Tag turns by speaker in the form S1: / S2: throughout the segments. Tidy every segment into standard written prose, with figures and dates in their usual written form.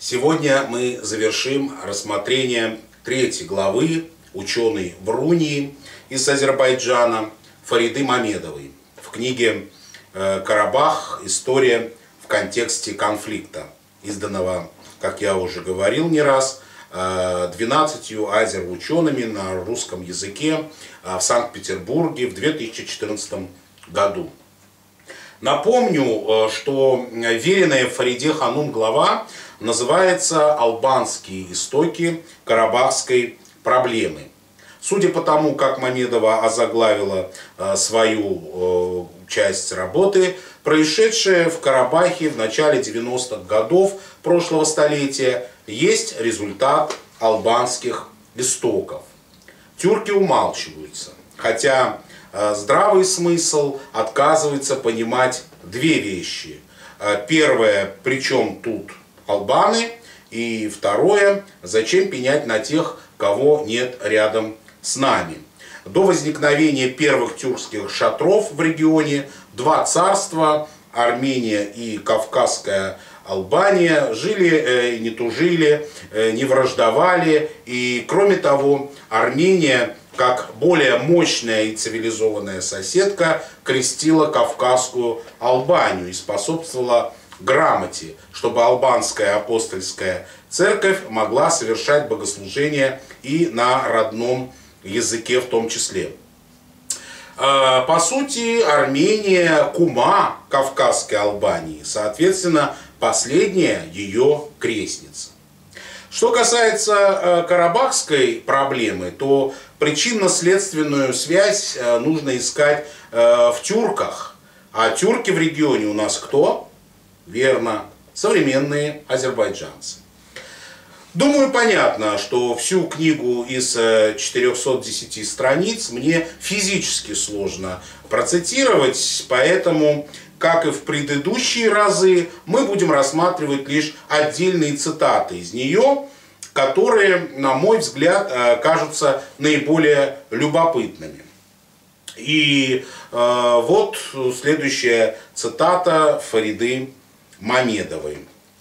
S1: Сегодня мы завершим рассмотрение третьей главы ученой Врунии из Азербайджана Фариды Мамедовой в книге «Карабах. История в контексте конфликта», изданного, как я уже говорил не раз, 12 азеро-учеными на русском языке в Санкт-Петербурге в 2014 году. Напомню, что веренная Фариде Ханум глава называется «Албанские истоки карабахской проблемы». Судя по тому, как Мамедова озаглавила свою часть работы, происшедшее в Карабахе в начале 90-х годов прошлого столетия есть результат албанских истоков. Тюрки умалчиваются, хотя здравый смысл отказывается понимать две вещи. Первое, причем тут албаны, и второе, зачем пенять на тех, кого нет рядом с нами. До возникновения первых тюркских шатров в регионе два царства, Армения и Кавказская Албания, жили, не тужили, не враждовали, и кроме того, Армения, как более мощная и цивилизованная соседка, крестила Кавказскую Албанию и способствовала грамоте, чтобы албанская апостольская церковь могла совершать богослужения и на родном языке в том числе. По сути, Армения кума Кавказской Албании, соответственно, последняя ее крестница. Что касается карабахской проблемы, то причинно-следственную связь нужно искать в тюрках. А тюрки в регионе у нас кто? Верно, современные азербайджанцы. Думаю, понятно, что всю книгу из 410 страниц мне физически сложно процитировать, поэтому, как и в предыдущие разы, мы будем рассматривать лишь отдельные цитаты из нее, которые, на мой взгляд, кажутся наиболее любопытными. И вот следующая цитата Фариды Мамедовой.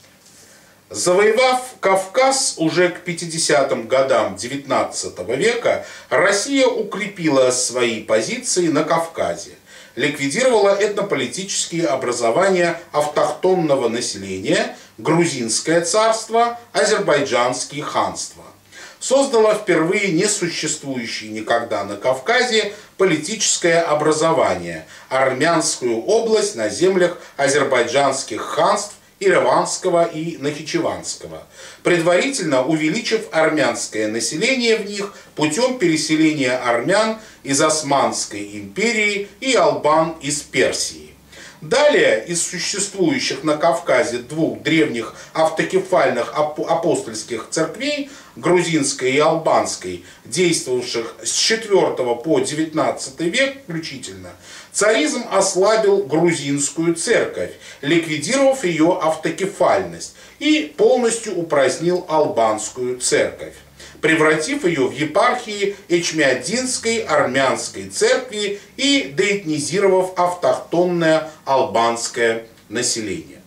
S1: Завоевав Кавказ уже к 50-м годам XIX века, Россия укрепила свои позиции на Кавказе, ликвидировала этнополитические образования автохтонного населения, Грузинское царство, Азербайджанские ханства. Создала впервые несуществующее никогда на Кавказе политическое образование, Армянскую область на землях азербайджанских ханств Ереванского и Нахичеванского, предварительно увеличив армянское население в них путем переселения армян из Османской империи и албан из Персии. Далее из существующих на Кавказе двух древних автокефальных апостольских церквей, грузинской и албанской, действовавших с IV по XIX век включительно, царизм ослабил грузинскую церковь, ликвидировав ее автокефальность, и полностью упразднил албанскую церковь, превратив ее в епархии Эчмиадзинской армянской церкви и деэтнизировав автохтонное албанское население.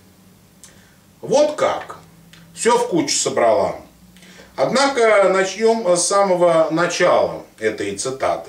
S1: Вот как. Все в кучу собрала. Однако начнем с самого начала этой цитаты.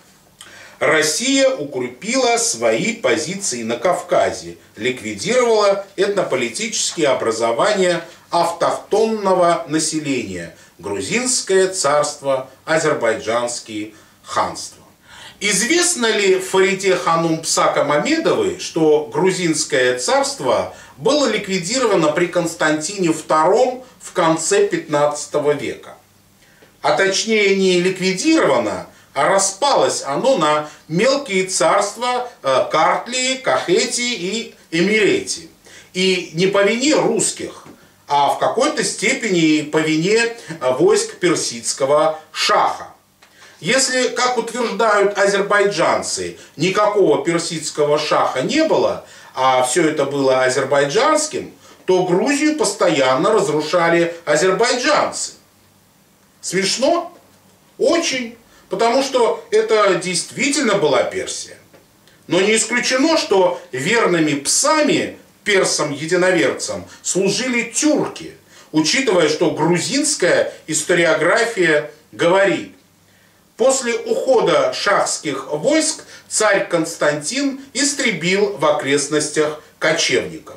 S1: Россия укрепила свои позиции на Кавказе, ликвидировала этнополитические образования автохтонного населения, Грузинское царство, Азербайджанские ханства. Известно ли Фариде Ханум Псака Мамедовой, что Грузинское царство было ликвидировано при Константине II в конце 15 века? А точнее не ликвидировано, а распалось оно на мелкие царства Картлии, Кахетии и Эмирети. И не по вине русских, а в какой-то степени по вине войск персидского шаха. Если, как утверждают азербайджанцы, никакого персидского шаха не было, а все это было азербайджанским, то Грузию постоянно разрушали азербайджанцы. Смешно? Очень. Потому что это действительно была Персия. Но не исключено, что верными псами персам-единоверцам служили тюрки. учитывая, что грузинская историография говорит: после ухода шахских войск царь Константин истребил в окрестностях кочевников.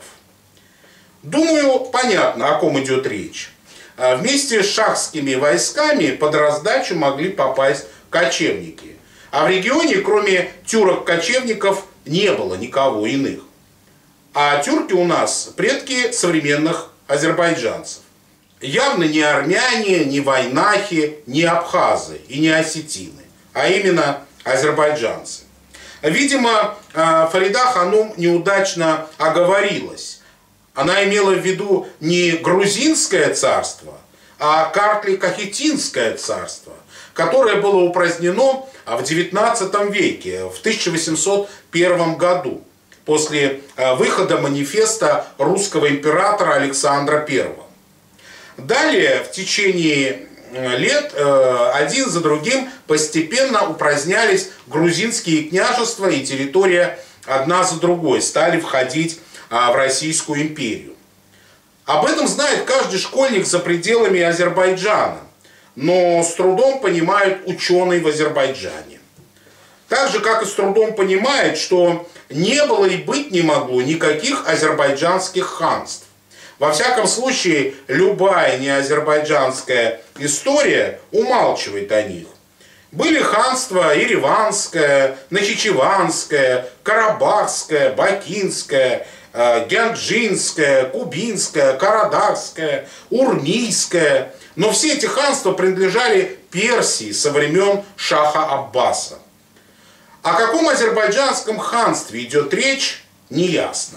S1: Думаю, понятно, о ком идет речь. Вместе с шахскими войсками под раздачу могли попасть кочевники. А в регионе, кроме тюрок-кочевников, не было никого иных. А тюрки у нас предки современных азербайджанцев. Явно не армяне, не вайнахи, не абхазы и не осетины, а именно азербайджанцы. Видимо, Фарида ханум неудачно оговорилась. Она имела в виду не грузинское царство, а Картлик-Кахетинское царство, которое было упразднено в XIX веке, в 1801 году, после выхода манифеста русского императора Александра I. Далее, в течение лет, один за другим постепенно упразднялись грузинские княжества, и территория одна за другой стали входить в Российскую империю. Об этом знает каждый школьник за пределами Азербайджана, но с трудом понимают ученые в Азербайджане. Так же, как и с трудом понимает, что не было и быть не могло никаких азербайджанских ханств. Во всяком случае, любая неазербайджанская история умалчивает о них. Были ханства Ереванское, Нахичеванское, Карабахское, Бакинское, Гянджинское, Кубинское, Карадахское, Урмийское. Но все эти ханства принадлежали Персии со времен шаха Аббаса. О каком азербайджанском ханстве идет речь, неясно.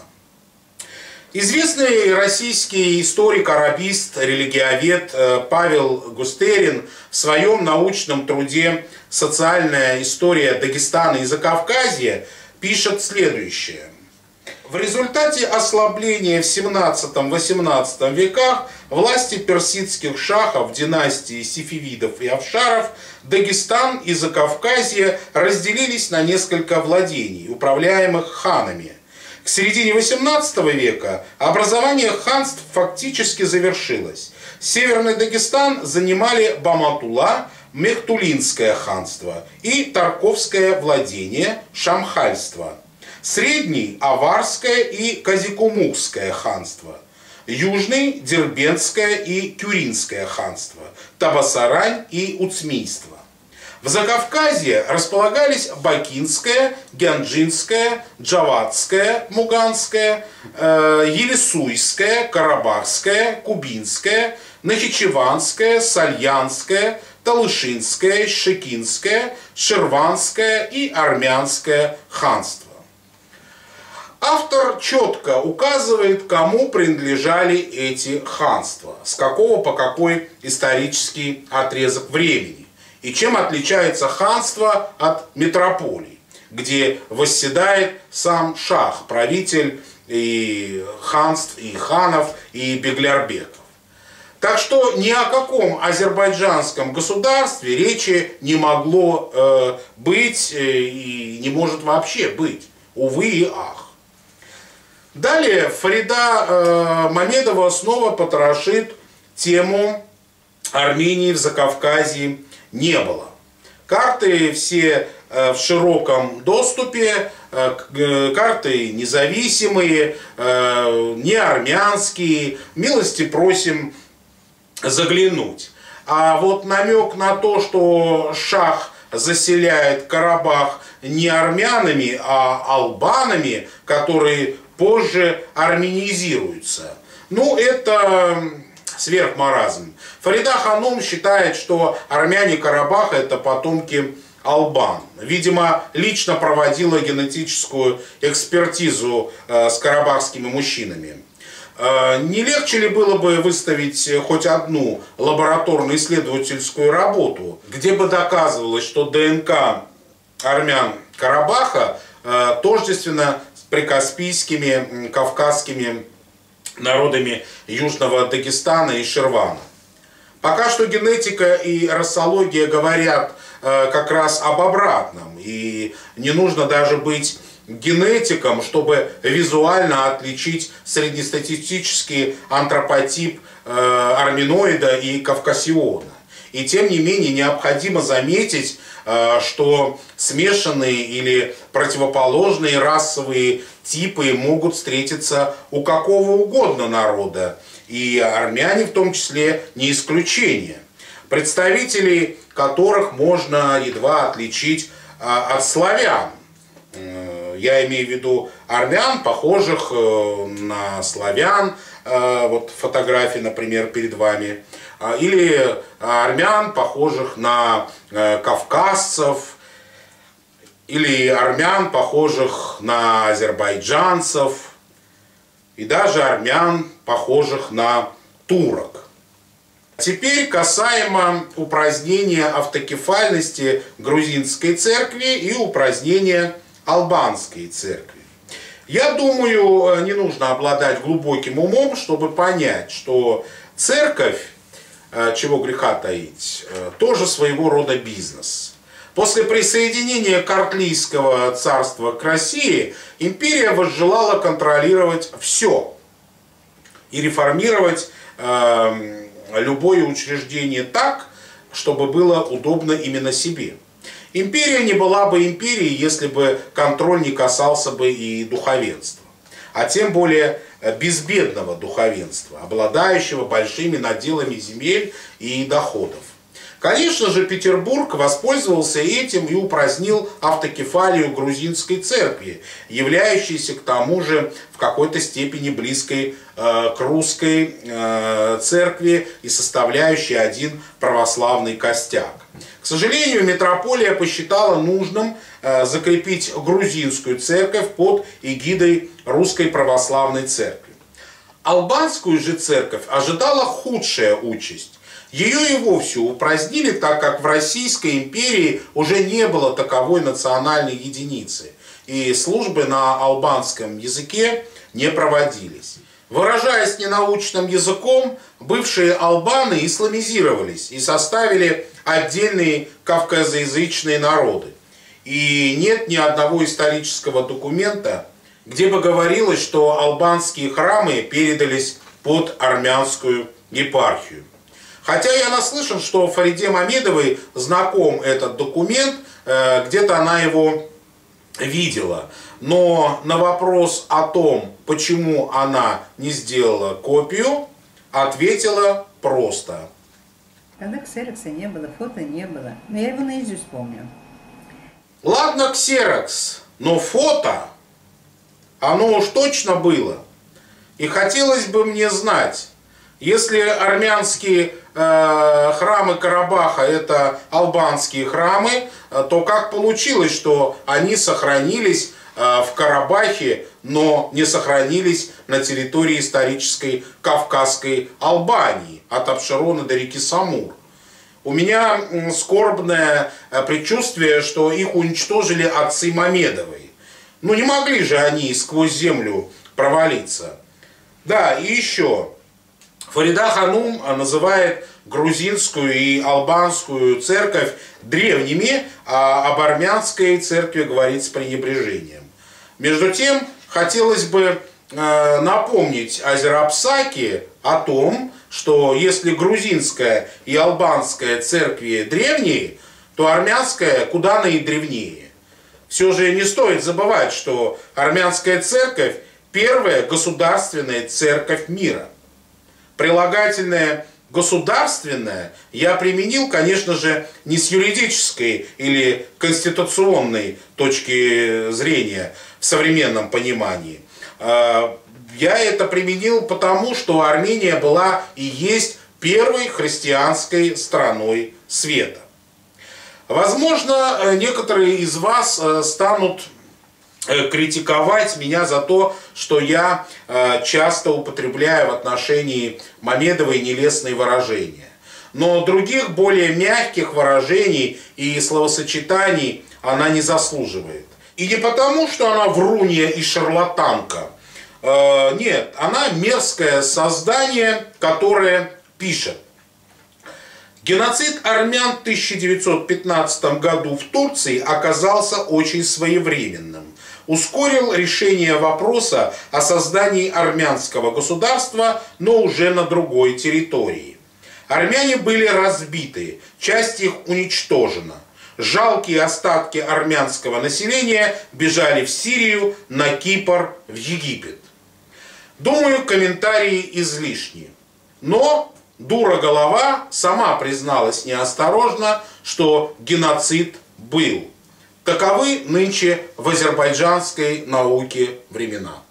S1: Известный российский историк-арабист, религиовед Павел Густерин в своем научном труде «Социальная история Дагестана и Закавказья» пишет следующее. В результате ослабления в 17-18 веках власти персидских шахов династии сефевидов и афшаров Дагестан и Закавказье разделились на несколько владений, управляемых ханами. К середине XVIII века образование ханств фактически завершилось. Северный Дагестан занимали Баматула, Мехтулинское ханство и Тарковское владение, Шамхальство. Средний – Аварское и Казикумукское ханство. Южный – Дербентское и Кюринское ханство, Табасарань и Уцмийство. В Закавказье располагались Бакинское, Гянджинское, Джавадское, Муганское, Елисуйское, Карабахское, Кубинское, Нахичеванское, Сальянское, Талышинское, Шекинское, Ширванское и Армянское ханство. Автор четко указывает, кому принадлежали эти ханства, с какого по какой исторический отрезок времени, и чем отличается ханство от метрополий, где восседает сам шах, правитель и ханств, и ханов, и беглярбеков. Так что ни о каком азербайджанском государстве речи не могло быть и не может вообще быть, увы и ах. Далее Фарида Мамедова снова потрошит тему Армении в Закавказье не было. Карты все в широком доступе, карты независимые, не армянские, милости просим заглянуть. А вот намек на то, что шах заселяет Карабах не армянами, а албанами, которые позже армянизируются, ну это сверхмаразм. Фарида ханум считает, что армяне Карабаха – это потомки албан. Видимо, лично проводила генетическую экспертизу с карабахскими мужчинами. Не легче ли было бы выставить хоть одну лабораторно-исследовательскую работу, где бы доказывалось, что ДНК армян Карабаха тождественна с прикаспийскими, кавказскими народами Южного Дагестана и Ширвана? Пока что генетика и рассология говорят как раз об обратном, и не нужно даже быть генетикам, чтобы визуально отличить среднестатистический антропотип арминоида и кавкасиона. И тем не менее необходимо заметить, что смешанные или противоположные расовые типы могут встретиться у какого угодно народа, и армяне в том числе не исключение, представителей которых можно едва отличить от славян. Я имею в виду армян, похожих на славян, вот фотографии, например, перед вами, или армян, похожих на кавказцев, или армян, похожих на азербайджанцев, и даже армян, похожих на турок. Теперь касаемо упразднения автокефальности грузинской церкви и упразднения албанской церкви. Я думаю, не нужно обладать глубоким умом, чтобы понять, что церковь, чего греха таить, тоже своего рода бизнес. После присоединения Картлийского царства к России империя возжелала контролировать все и реформировать любое учреждение так, чтобы было удобно именно себе. Империя не была бы империей, если бы контроль не касался бы и духовенства, а тем более безбедного духовенства, обладающего большими наделами земель и доходов. Конечно же, Петербург воспользовался этим и упразднил автокефалию грузинской церкви, являющейся к тому же в какой-то степени близкой к русской церкви и составляющей один православный костяк. К сожалению, митрополия посчитала нужным закрепить грузинскую церковь под эгидой русской православной церкви. Албанскую же церковь ожидала худшая участь. Ее и вовсе упразднили, так как в Российской империи уже не было таковой национальной единицы, и службы на албанском языке не проводились. Выражаясь ненаучным языком, бывшие албаны исламизировались и составили отдельные кавказоязычные народы. И нет ни одного исторического документа, где бы говорилось, что албанские храмы передались под армянскую епархию. Хотя я наслышан, что Фариде Мамедовой знаком этот документ, где-то она его видела. Но на вопрос о том, почему она не сделала копию, ответила просто.
S2: Тогда ксерокса не было, фото не было. Но я его наизусть помню.
S1: Ладно, ксерокс, но фото, оно уж точно было. И хотелось бы мне знать, если армянские храмы Карабаха это албанские храмы, то как получилось, что они сохранились в Карабахе, но не сохранились на территории исторической Кавказской Албании, от Абшерона до реки Самур? У меня скорбное предчувствие, что их уничтожили отцы Мамедовой. Ну не могли же они сквозь землю провалиться. Да, и еще. Фарида Ханум называет грузинскую и албанскую церковь древними, а об армянской церкви говорит с пренебрежением. Между тем, хотелось бы напомнить Азерапсаке о том, что если грузинская и албанская церкви древние, то армянская куда наидревнее. Все же не стоит забывать, что армянская церковь – первая государственная церковь мира. Прилагательное «государственное» я применил, конечно же, не с юридической или конституционной точки зрения в современном понимании. Я это применил потому, что Армения была и есть первой христианской страной света. Возможно, некоторые из вас станут критиковать меня за то, что я часто употребляю в отношении Мамедовой нелестные выражения. Но других, более мягких выражений и словосочетаний она не заслуживает. И не потому, что она врунья и шарлатанка. Нет, она мерзкое создание, которое пишет. Геноцид армян в 1915 году в Турции оказался очень своевременным. ускорил решение вопроса о создании армянского государства, но уже на другой территории. Армяне были разбиты, часть их уничтожена. Жалкие остатки армянского населения бежали в Сирию, на Кипр, в Египет. Думаю, комментарии излишни. Но дура голова сама призналась неосторожно, что геноцид был. Таковы нынче в азербайджанской науке времена.